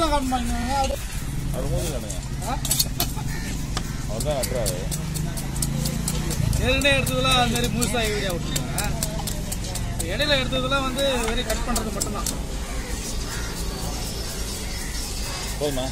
தான் காட்ட மாட்டேங்க. அது மூணு காட்டுங்க. அவர்தான் நட்டுறாரு. ஏற்கனவே எடுத்ததெல்லாம் அது மாதிரி முழுசாக வீடியோ விட்டுருக்காங்க. இடையில எடுத்ததெல்லாம் வந்து வெறும் கட் பண்ணுறது மட்டும்தான். போதுமா?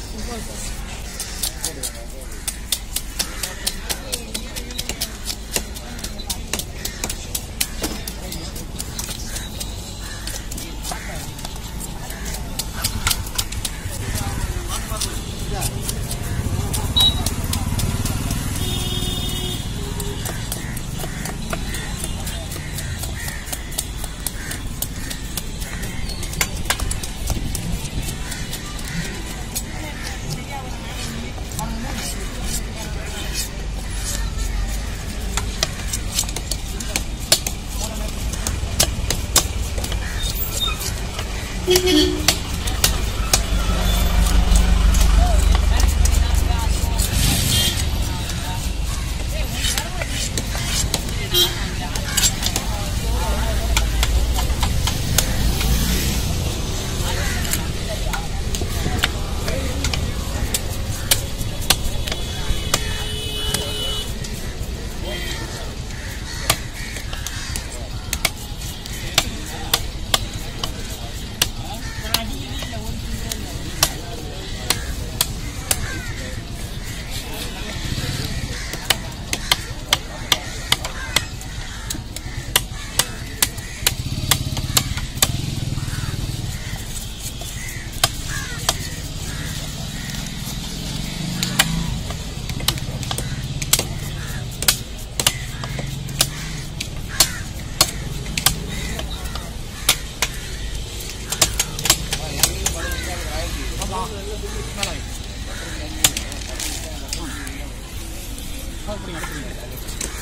அப்படிங்க.